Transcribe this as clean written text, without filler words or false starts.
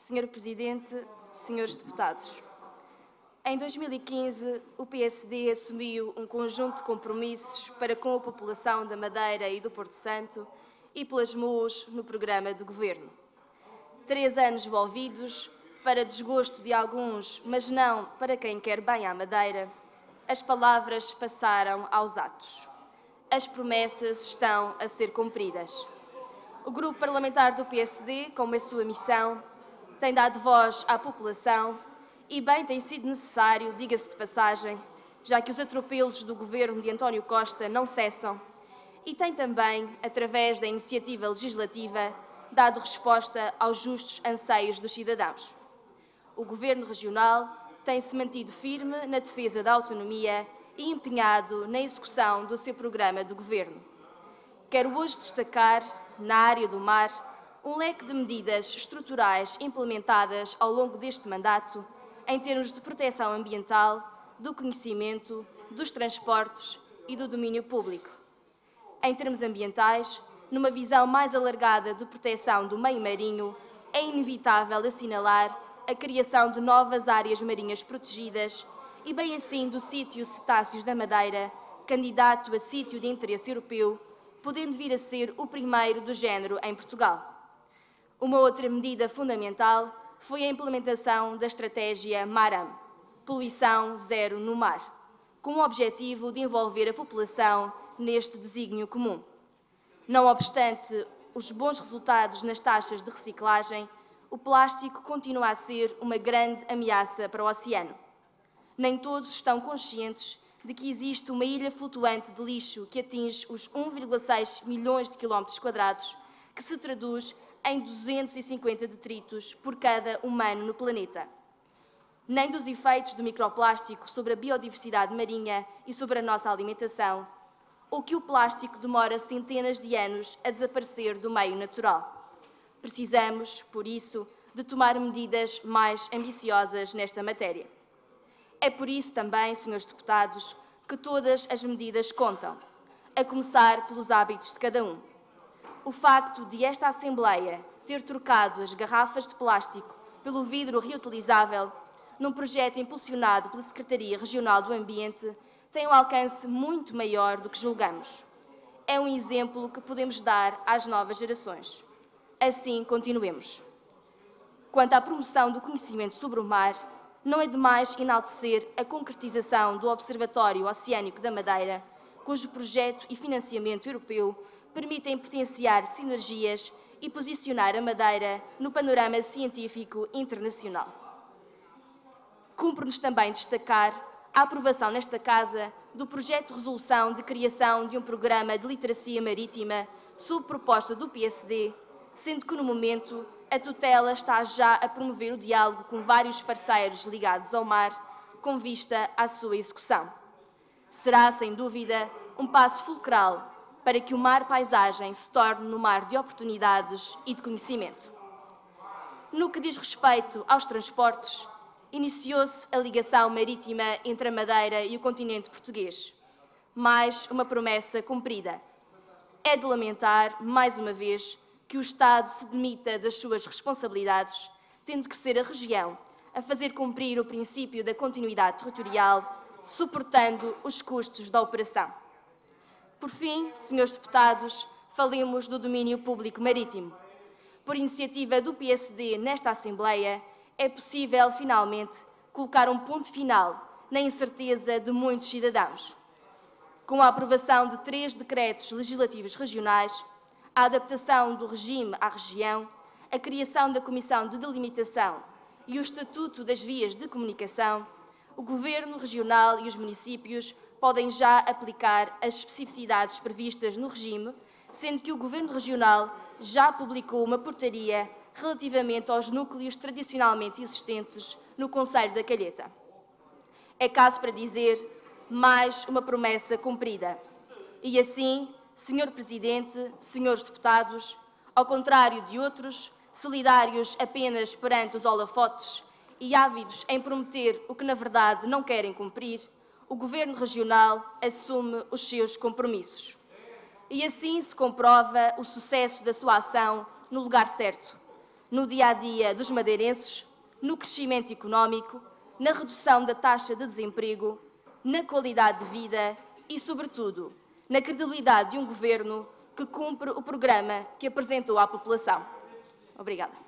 Senhor Presidente, senhores deputados, em 2015 o PSD assumiu um conjunto de compromissos para com a população da Madeira e do Porto Santo e pelas MUOs no programa de governo. 3 anos envolvidos, para desgosto de alguns, mas não para quem quer bem à Madeira, as palavras passaram aos atos. As promessas estão a ser cumpridas. O grupo parlamentar do PSD, como é sua missão, tem dado voz à população e bem tem sido necessário, diga-se de passagem, já que os atropelos do governo de António Costa não cessam, e tem também, através da iniciativa legislativa, dado resposta aos justos anseios dos cidadãos. O Governo Regional tem-se mantido firme na defesa da autonomia e empenhado na execução do seu programa de governo. Quero hoje destacar, na área do mar, um leque de medidas estruturais implementadas ao longo deste mandato em termos de proteção ambiental, do conhecimento, dos transportes e do domínio público. Em termos ambientais, numa visão mais alargada de proteção do meio marinho, é inevitável assinalar a criação de novas áreas marinhas protegidas e bem assim do sítio Cetáceos da Madeira, candidato a sítio de interesse europeu, podendo vir a ser o primeiro do género em Portugal. Uma outra medida fundamental foi a implementação da estratégia MARAM, Poluição Zero no Mar, com o objetivo de envolver a população neste desígnio comum. Não obstante os bons resultados nas taxas de reciclagem, o plástico continua a ser uma grande ameaça para o oceano. Nem todos estão conscientes de que existe uma ilha flutuante de lixo que atinge os 1,6 milhões de quilómetros quadrados, que se traduz em 250 detritos por cada humano no planeta. Nem dos efeitos do microplástico sobre a biodiversidade marinha e sobre a nossa alimentação, ou que o plástico demora centenas de anos a desaparecer do meio natural. Precisamos, por isso, de tomar medidas mais ambiciosas nesta matéria. É por isso também, senhores deputados, que todas as medidas contam, a começar pelos hábitos de cada um. O facto de esta Assembleia ter trocado as garrafas de plástico pelo vidro reutilizável num projeto impulsionado pela Secretaria Regional do Ambiente tem um alcance muito maior do que julgamos. É um exemplo que podemos dar às novas gerações. Assim continuemos. Quanto à promoção do conhecimento sobre o mar, não é demais enaltecer a concretização do Observatório Oceânico da Madeira, cujo projeto e financiamento europeu permitem potenciar sinergias e posicionar a Madeira no panorama científico internacional. Cumpre-nos também destacar a aprovação nesta Casa do projeto de resolução de criação de um programa de literacia marítima sob proposta do PSD, sendo que, no momento, a tutela está já a promover o diálogo com vários parceiros ligados ao mar, com vista à sua execução. Será, sem dúvida, um passo fulcral para que o mar-paisagem se torne no mar de oportunidades e de conhecimento. No que diz respeito aos transportes, iniciou-se a ligação marítima entre a Madeira e o continente português. Mais uma promessa cumprida. É de lamentar, mais uma vez, que o Estado se demita das suas responsabilidades, tendo que ser a região a fazer cumprir o princípio da continuidade territorial, suportando os custos da operação. Por fim, senhores deputados, falemos do domínio público marítimo. Por iniciativa do PSD nesta Assembleia, é possível, finalmente, colocar um ponto final na incerteza de muitos cidadãos. Com a aprovação de 3 decretos legislativos regionais, a adaptação do regime à região, a criação da Comissão de Delimitação e o Estatuto das Vias de Comunicação, o Governo Regional e os municípios podem já aplicar as especificidades previstas no regime, sendo que o Governo Regional já publicou uma portaria relativamente aos núcleos tradicionalmente existentes no Concelho da Calheta. É caso para dizer mais uma promessa cumprida. E assim, Senhor Presidente, senhores deputados, ao contrário de outros, solidários apenas perante os holofotes e ávidos em prometer o que na verdade não querem cumprir, o Governo Regional assume os seus compromissos. E assim se comprova o sucesso da sua ação no lugar certo. no dia-a-dia dos madeirenses, no crescimento económico, na redução da taxa de desemprego, na qualidade de vida e, sobretudo, na credibilidade de um governo que cumpre o programa que apresentou à população. Obrigada.